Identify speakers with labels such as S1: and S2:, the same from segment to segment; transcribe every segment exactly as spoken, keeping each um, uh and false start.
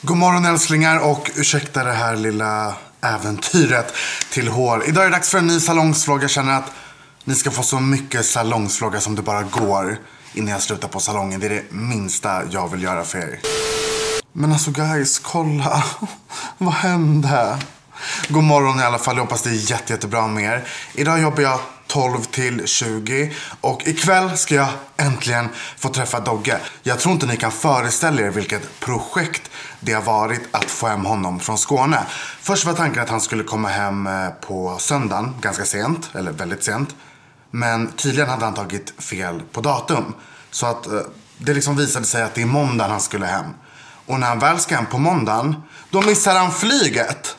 S1: God morgon älsklingar och ursäkta det här lilla äventyret till hår. Idag är det dags för en ny salongsvlogg. Jag känner att ni ska få så mycket salongsvloggar som det bara går innan jag slutar på salongen. Det är det minsta jag vill göra för er. Men alltså guys, kolla. Vad hände? God morgon i alla fall, jag hoppas det är jätte, jättebra med er. Idag jobbar jag tolv till tjugo och ikväll ska jag äntligen få träffa Dogge. Jag tror inte ni kan föreställa er vilket projekt det har varit att få hem honom från Skåne. Först var tanken att han skulle komma hem på söndagen, ganska sent, eller väldigt sent. Men tydligen hade han tagit fel på datum. Så att det liksom visade sig att det är måndag han skulle hem. Och när han väl ska hem på måndagen, då missar han flyget.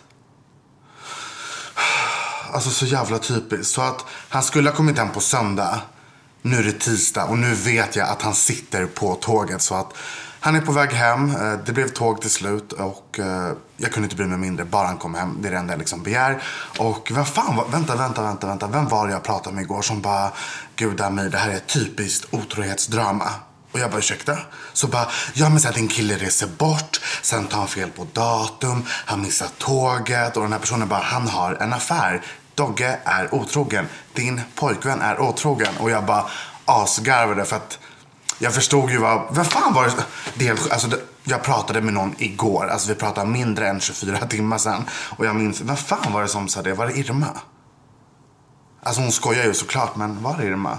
S1: Alltså så jävla typiskt. Så att han skulle ha kommit hem på söndag. Nu är det tisdag och nu vet jag att han sitter på tåget. Så att han är på väg hem. Det blev tåg till slut och jag kunde inte bry mig mindre. Bara han kom hem. Det är det enda jag liksom begär. Och vad fan, vänta, vänta, vänta, vänta. Vem var det jag pratade med igår som bara, gud mig, det här är ett typiskt otrohetsdrama. Och jag bara, ursäkta? Så bara, ja men så här, din kille reser bort. Sen tar han fel på datum. Han missar tåget. Och den här personen bara, han har en affär. Dogge är otrogen. Din pojkvän är otrogen. Och jag bara asgarvade för att jag förstod ju vad, vad fan var det? det alltså det, jag pratade med någon igår. Alltså vi pratade mindre än tjugofyra timmar sedan. Och jag minns, vad fan var det som sa det? Var det Irma? Alltså hon skojar ju såklart, men var det Irma?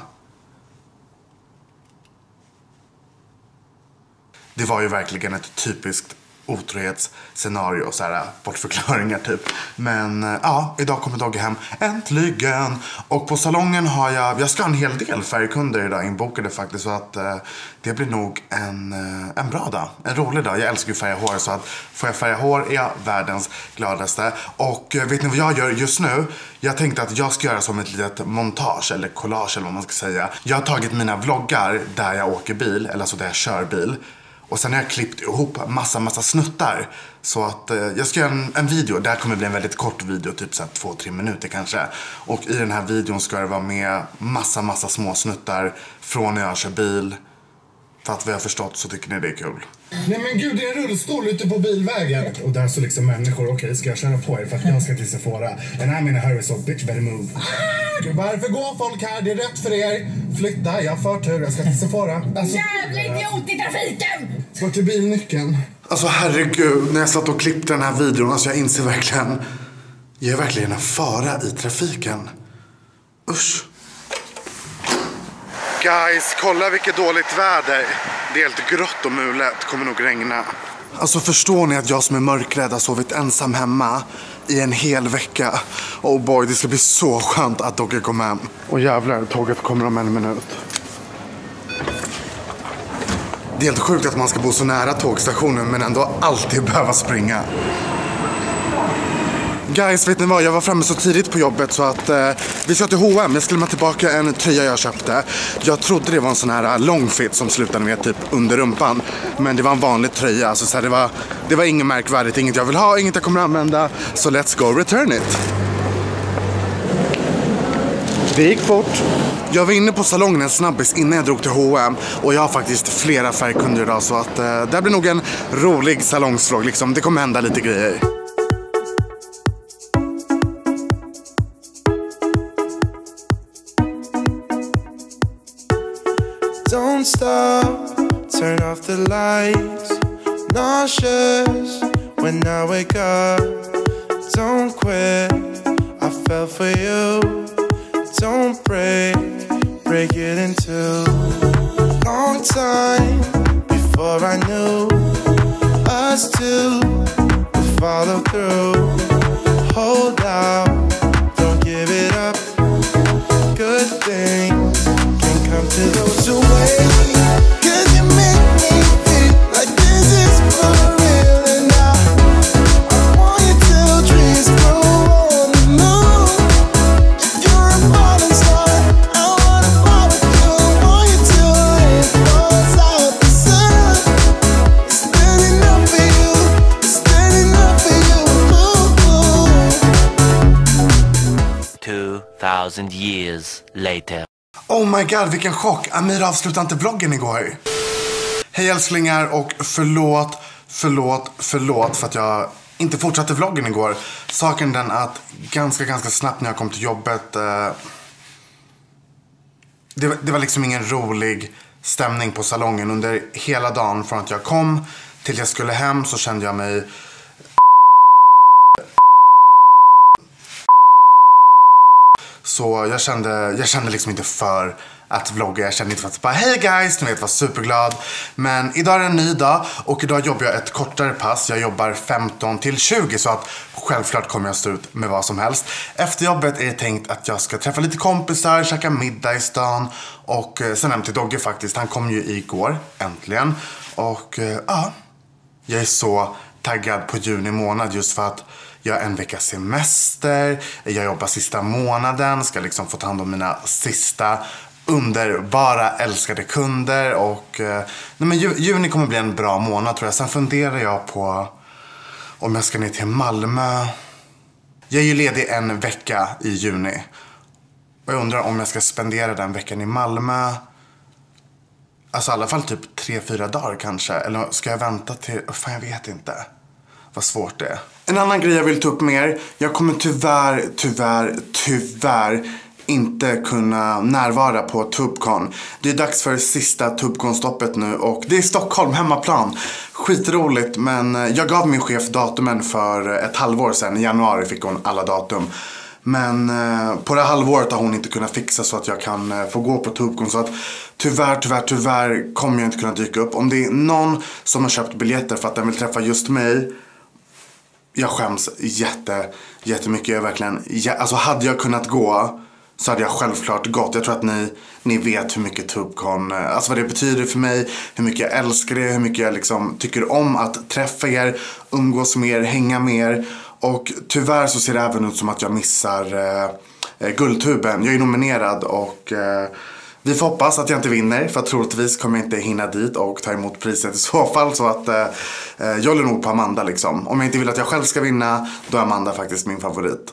S1: Det var ju verkligen ett typiskt otrohetsscenario, så här bortförklaringar typ. Men ja, idag kommer Dogge hem äntligen. Och på salongen har jag, jag ska ha en hel del färgkunder idag inbokade faktiskt. Så att eh, det blir nog en, en bra dag, en rolig dag. Jag älskar ju färga hår, så att får jag färga hår är jag världens gladaste. Och eh, vet ni vad jag gör just nu? Jag tänkte att jag ska göra som ett litet montage eller collage eller vad man ska säga. Jag har tagit mina vloggar där jag åker bil, eller alltså där jag kör bil. Och sen har jag klippt ihop massa, massa snuttar. Så att eh, jag ska göra en, en video. Det här kommer bli en väldigt kort video, typ så här två, tre minuter kanske. Och i den här videon ska det vara med massa, massa små snuttar från när jag kör bil. För att vi har förstått så tycker ni det är kul.
S2: Nej men gud, det är en rullstol ute på bilvägen. Och där så liksom människor, okej okay, ska jag köra på er för att jag ska till Sephora. And I'm in a hurry so bitch better move. Varför går folk här? Det är rätt för er. Flytta, jag har förtur, jag ska till Sephora. Alltså,
S3: jävla idiot i trafiken!
S2: Vart är bilnyckeln?
S1: Alltså herregud, när jag satt och klippte den här videon, alltså jag inser verkligen, jag är verkligen en fara i trafiken. Usch. Guys, kolla vilket dåligt väder. Det är helt grått och mulet, kommer nog regna. Alltså förstår ni att jag som är mörkrädd har sovit ensam hemma i en hel vecka. Oh boy, det ska bli så skönt att Dogge kommer hem. Och jävlar, tåget kommer om en minut. Det är helt sjukt att man ska bo så nära tågstationen men ändå alltid behöva springa. Guys, vet ni vad? Jag var framme så tidigt på jobbet så att eh, vi ska till H och M. Jag skulle lämna tillbaka en tröja jag köpte. Jag trodde det var en sån här long fit som slutade med typ under rumpan. Men det var en vanlig tröja. Alltså, så här, det, var, det var inget märkvärdigt, inget jag vill ha, inget jag kommer använda. Så let's go return it. Det gick fort. Jag var inne på salongen en snabbis innan jag drog till H och M. Och jag har faktiskt flera färgkunder idag. Så att eh, det blir nog en rolig salongsvlogg liksom. Det kommer hända lite grejer.
S4: Don't stop, turn off the lights. Nauseous when I wake up. Don't quit, I fell for you. Don't break, break it in two. Long time before I knew us two would follow through. Hold out, don't give it up. Good things can come to those who wait. Cause you make me feel like this is for real. And I, I want you till dreams grow on the moon. If you're a falling star, I wanna fall with you. I want you till it falls out the sun. It's standing up for you, it's standing up for you.
S5: Two thousand years later.
S1: Oh my god, vilken chock. Amir avslutade inte vloggen igår. Hej älsklingar och förlåt Förlåt, förlåt för att jag inte fortsatte vloggen igår. Saken den att ganska, ganska snabbt när jag kom till jobbet... Eh, det, det var liksom ingen rolig stämning på salongen. Under hela dagen från att jag kom till jag skulle hem så kände jag mig... Så jag kände, jag kände liksom inte för att vlogga. Jag kände inte för att bara, hej guys, ni vet, var superglad. Men idag är det en ny dag och idag jobbar jag ett kortare pass. Jag jobbar femton till tjugo så att självklart kommer jag stå ut med vad som helst. Efter jobbet är det tänkt att jag ska träffa lite kompisar, käka middag i stan. Och sen hem till Dogge faktiskt, han kom ju igår, äntligen. Och ja, jag är så taggad på juni månad just för att jag har en vecka semester, jag jobbar sista månaden, ska liksom få ta hand om mina sista underbara älskade kunder och eh, nej men juni kommer bli en bra månad tror jag. Sen funderar jag på om jag ska ner till Malmö. Jag är ju ledig en vecka i juni och jag undrar om jag ska spendera den veckan i Malmö. Alltså i alla fall typ tre, fyra dagar kanske. Eller ska jag vänta till, fan jag vet inte. Vad svårt det är. En annan grej jag vill ta upp med er. Jag kommer tyvärr, tyvärr, tyvärr inte kunna närvara på Tubcon. Det är dags för sista Tubcon-stoppet nu och det är Stockholm, hemmaplan. Skitroligt, men jag gav min chef datumen för ett halvår sedan. I januari fick hon alla datum. Men eh, på det halvåret har hon inte kunnat fixa så att jag kan eh, få gå på Tubcon. Så att tyvärr, tyvärr, tyvärr kommer jag inte kunna dyka upp. Om det är någon som har köpt biljetter för att den vill träffa just mig. Jag skäms jätte, jättemycket. Jag verkligen, alltså hade jag kunnat gå så hade jag självklart gått. Jag tror att ni, ni vet hur mycket Tubcon, alltså vad det betyder för mig. Hur mycket jag älskar det, hur mycket jag liksom tycker om att träffa er, umgås med er, hänga med er. Och tyvärr så ser det även ut som att jag missar eh, Guldtuben. Jag är nominerad och eh, vi får hoppas att jag inte vinner. För att troligtvis kommer jag inte hinna dit och ta emot priset i så fall. Så att eh, jag håller nog på Amanda liksom. Om jag inte vill att jag själv ska vinna, då är Amanda faktiskt min favorit.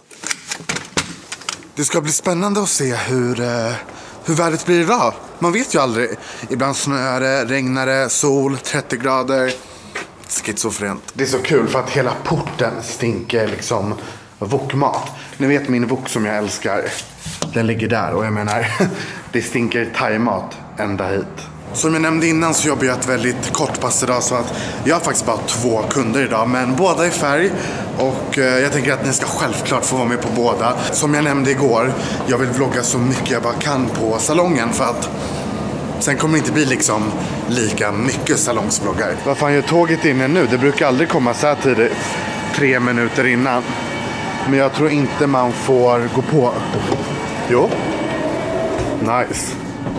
S1: Det ska bli spännande att se hur, eh, hur vädret blir idag. Man vet ju aldrig. Ibland snöar det, regnar det, sol, trettio grader. Schizofrent. Det är så kul för att hela porten stinker liksom wokmat. Ni vet min wok som jag älskar. Den ligger där och jag menar det stinker thaimat ända hit. Som jag nämnde innan så jobbar jag ett väldigt kort pass idag så att jag har faktiskt bara två kunder idag. Men båda är färg och eh, jag tänker att ni ska självklart få vara med på båda. Som jag nämnde igår, jag vill vlogga så mycket jag bara kan på salongen för att sen kommer det inte bli liksom lika mycket salongsvloggar. Vad fan gör tåget inne nu? Det brukar aldrig komma så här tidigt, tre minuter innan. Men jag tror inte man får gå på. Jo. Nice.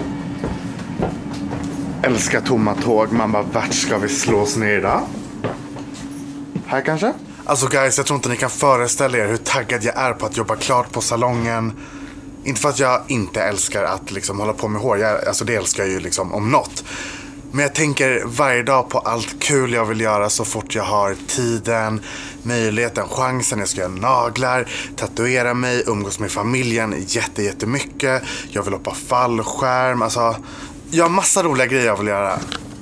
S1: Älskar tomma tåg. Man bara, vart ska vi slås ner idag? Här kanske? Alltså guys, jag tror inte ni kan föreställa er hur taggad jag är på att jobba klart på salongen. Inte för att jag inte älskar att liksom hålla på med hår. Jag, alltså det älskar jag ju liksom om något. Men jag tänker varje dag på allt kul jag vill göra så fort jag har tiden, möjligheten, chansen. Jag ska göra naglar, tatuera mig, umgås med familjen jätte, jättemycket. Jag vill hoppa fallskärm. Alltså, jag har massa roliga grejer jag vill göra.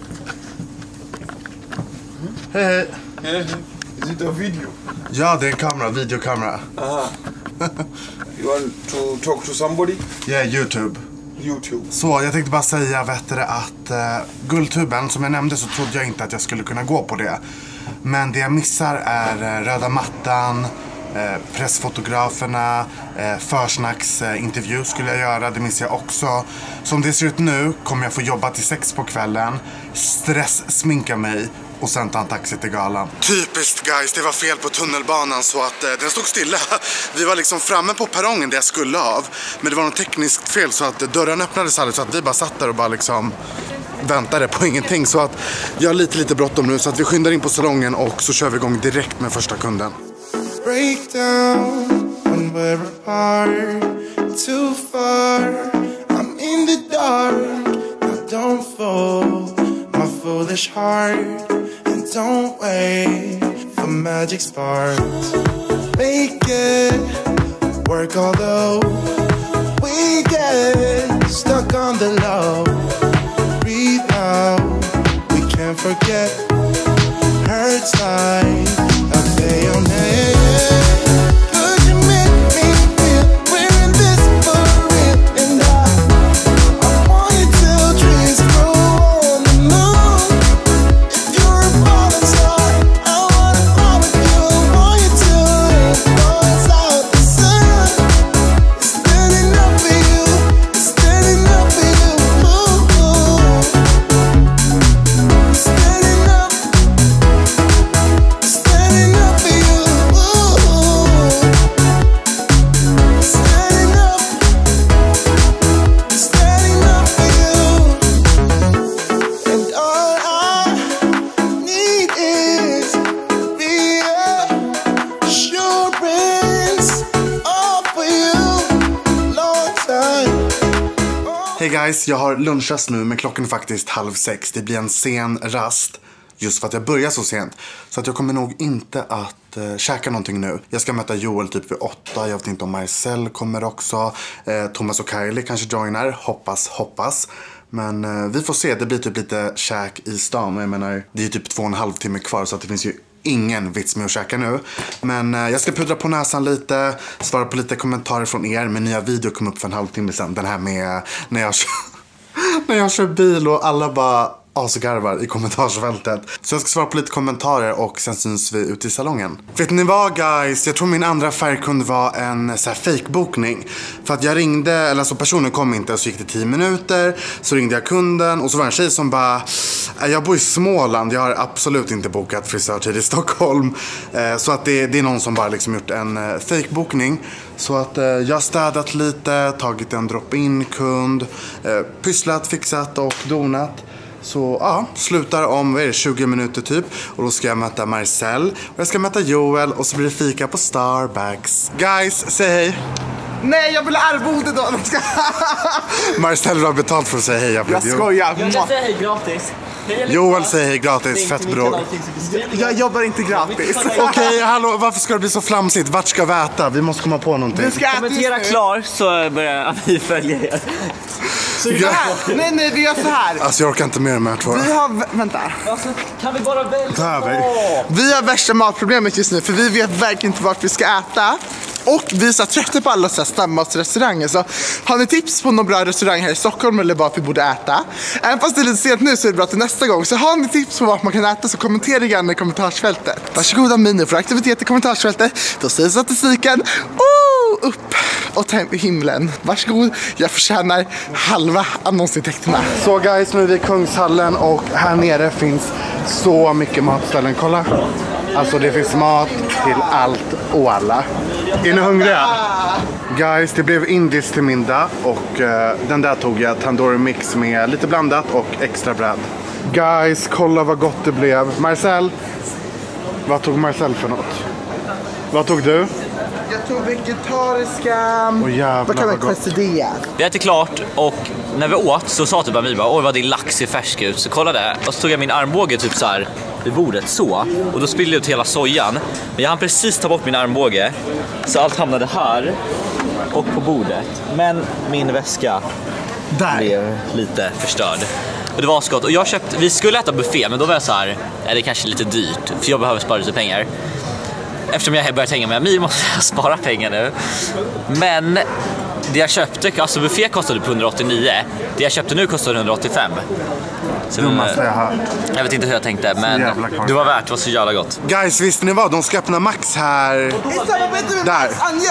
S1: Hej, hej.
S6: Is it a video?
S1: Ja, det är en kamera, videokamera.
S6: Aha. You want to talk to somebody?
S1: Yeah, YouTube.
S6: YouTube.
S1: Så jag tänkte bara säga vet du, att uh, Guldtuben, som jag nämnde så trodde jag inte att jag skulle kunna gå på det. Men det jag missar är uh, röda mattan, uh, pressfotograferna, uh, försnacksintervju uh, skulle jag göra, det missar jag också. Som det ser ut nu kommer jag få jobba till sex på kvällen, stress sminka mig och sen ta en taxi till galan. Typiskt guys, det var fel på tunnelbanan så att eh, den stod stilla. Vi var liksom framme på perrongen där jag skulle av. Men det var något tekniskt fel så att dörren öppnades aldrig så att vi bara satt där och bara liksom väntade på ingenting. Så att jag har lite lite bråttom nu så att vi skyndar in på salongen och så kör vi igång direkt med första kunden.
S4: Break down when we're apart, too far, I'm in the dark, now don't fall, my foolish heart, and don't wait for magic sparks, make it work although we get stuck on the low, breathe out, we can't forget hurts like a bayonet. Could you make me feel we're in this for real? And I, I want you till trees grow on the moon. If you're a falling star, I wanna fall with you. I want you till it falls out the sun. It's standing up for you. It's standing up for you. Ooh. Standing up. Standing up for you. Ooh. Standing up. Standing up for you. And all I need is reassurance. All for you. Long time.
S1: Hej guys, jag har lunchrast nu men klockan är faktiskt halv sex. Det blir en sen rast just för att jag börjar så sent. Så att jag kommer nog inte att uh, käka någonting nu. Jag ska möta Joel typ vid åtta. Jag vet inte om Marcel kommer också. Uh, Thomas och Kylie kanske joinar. Hoppas, hoppas. Men uh, vi får se, det blir typ lite käk i stan. Jag menar, det är typ två och en halv timme kvar så att det finns ju ingen vits med att käka nu. Men uh, jag ska pudra på näsan lite. Svara på lite kommentarer från er. Min nya video kom upp för en halvtimme sedan. Den här med när jag kör, när jag kör bil och alla bara asgarvar i kommentarsfältet. Så jag ska svara på lite kommentarer och sen syns vi ute i salongen. Vet ni vad guys? Jag tror min andra färgkund var en så här fake-bokning. För att jag ringde, eller alltså personen kom inte, så gick det tio minuter. Så ringde jag kunden och så var en tjej som bara: jag bor i Småland, jag har absolut inte bokat frisörtid i Stockholm. eh, Så att det, det är någon som bara liksom gjort en eh, fake-bokning. Så att eh, jag har städat lite, tagit en drop-in kund, eh, pysslat, fixat och donat. Så ja, slutar om, vad är det, tjugo minuter typ. Och då ska jag möta Marcel och jag ska möta Joel och så blir det fika på Starbucks. Guys, säg hej.
S7: Nej, jag vill arvode då.
S1: Marcel har betalt för att säga hej. Jag,
S7: jag skojar.
S8: Jag kan säga hej gratis.
S1: Joel säger hej gratis, fett bror.
S7: Jag jobbar inte gratis.
S1: Okej, okay, hallå, varför ska det bli så flamsigt? Vart ska vi äta? Vi måste komma på någonting.
S7: Du ska
S8: kommentera klar så börjar vi följa er.
S7: Så ja. Nej, nej, vi gör så här.
S1: Alltså jag orkar inte mer med två.
S7: Vi har, vänta.
S8: Alltså, kan vi bara välja?
S7: Vi har värsta matproblemet just nu för vi vet verkligen inte vart vi ska äta. Och vi är så trötta på alla stammatsrestauranger. Så har ni tips på någon bra restaurang här i Stockholm eller vart vi borde äta? Även fast det är lite sent nu så är det bra till nästa gång. Så har ni tips på vart man kan äta så kommentera gärna i kommentarsfältet. Varsågoda mini för aktivitet i kommentarsfältet. Då säger statistiken oh, upp och till himlen. Varsågod, jag förtjänar halva annonsintäkterna.
S1: Så guys, nu är vi i Kungshallen och här nere finns så mycket matställen. Kolla. Alltså det finns mat till allt och alla. Är ni hungriga? Guys, det blev indiskt till middag och uh, den där tog jag tandoori mix med lite blandat och extra bröd. Guys, kolla vad gott det blev. Marcel, vad tog Marcel för något? Vad tog du?
S7: Jag tog vegetariska.
S1: Oh, jävlar,
S7: vad kan man quesadilla?
S8: Vi äter klart och när vi åt så sa typ vi bara oj vad din lax är färsk ut. Så kollade och så tog jag min armbåge typ så här vid bordet så och då spillde jag ut hela sojan. Men jag hann precis ta bort min armbåge så allt hamnade här och på bordet. Men min väska
S7: där
S8: blev lite förstörd. Och det var så gott. Och jag köpte, vi skulle äta buffé men då var jag så här, är det kanske lite dyrt för jag behöver spara lite pengar. Eftersom jag börjat hänga med Amir måste jag spara pengar nu. Men det jag köpte, alltså buffé kostade på hundraåttionio. Det jag köpte nu kostade hundraåttiofem. Så,
S1: jag,
S8: jag vet inte hur jag tänkte, men det var värt, det var så jävla gott.
S1: Guys, visste ni vad? De ska öppna Max här. Där.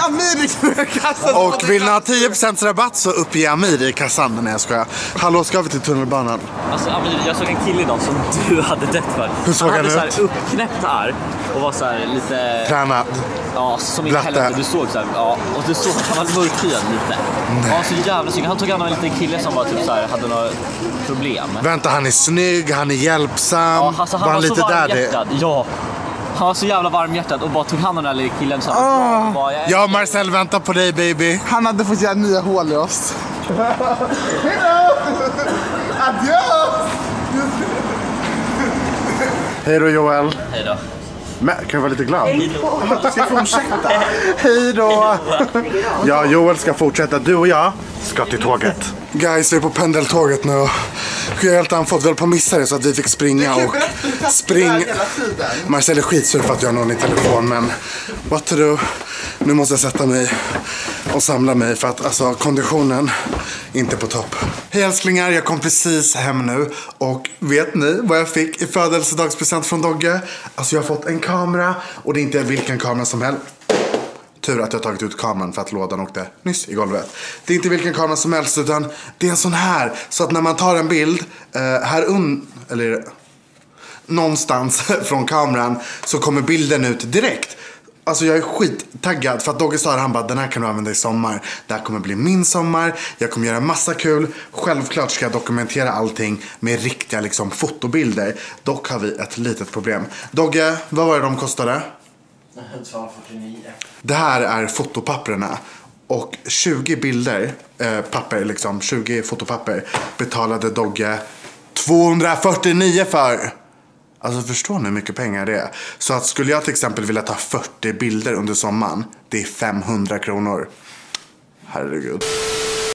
S1: Och vill ni ha tio procent rabatt så uppger Amir i kassan när jag skojar. Hallå, ska vi till tunnelbanan?
S8: Alltså Amir, jag såg en kille idag som du hade dött för.
S1: Hur såg han, han
S8: ut? Han
S1: hade
S8: så här uppknäppt här och var så här lite...
S1: tränad.
S8: Ja, som i helvete. Du såg så här, ja. Och du såg att han var mörkhyad lite. Ja, så jävla snygg. Han tog hand om en liten kille som var typ så här, hade några problem.
S1: Vänta, han är snygg, han är hjälpsam.
S8: Ja, alltså, han var, var
S1: lite
S8: så varmhjärtad. Ja. Han var så jävla varmhjärtad och bara tog hand om den där lilla killen. Så
S7: oh.
S8: bara, jag...
S1: Ja, Marcel, vänta på dig, baby.
S7: Han hade fått göra nya hål i oss. Hejdå! Adios!
S1: Hej då, Joel.
S8: Hej då.
S1: Men, kan du vara lite glad?
S7: Hej då. Du ska fortsätta.
S1: Hej då. Ja, Joel ska fortsätta. Du och jag ska till tåget. Guys, vi är på pendeltåget nu. Jag är helt andfådd. Vi höll på att missa det så att vi fick springa och spring. Marcel är skitsur för att jag har någon i telefon, men what to do? Nu måste jag sätta mig och samla mig för att alltså konditionen inte på topp. Hej älsklingar, jag kom precis hem nu och vet ni vad jag fick i födelsedagspresent från Dogge? Alltså jag har fått en kamera och det är inte vilken kamera som helst. Tur att jag tagit ut kameran för att lådan åkte nyss i golvet. Det är inte vilken kamera som helst utan det är en sån här. Så att när man tar en bild eh, här un eller någonstans från kameran så kommer bilden ut direkt. Alltså jag är skittaggad för att Dogge sa han bara den här kan du använda i sommar. Det här kommer bli min sommar. Jag kommer göra massa kul. Självklart ska jag dokumentera allting med riktiga liksom fotobilder. Dock har vi ett litet problem. Dogge, vad var det de kostade?
S8: två fyrtionio.
S1: Det här är fotopapperna och tjugo bilder, eh, papper liksom, tjugo fotopapper betalade Dogge tvåhundrafyrtionio för. Alltså förstår ni hur mycket pengar det är? Så att skulle jag till exempel vilja ta fyrtio bilder under sommaren, det är femhundra kronor. Herregud.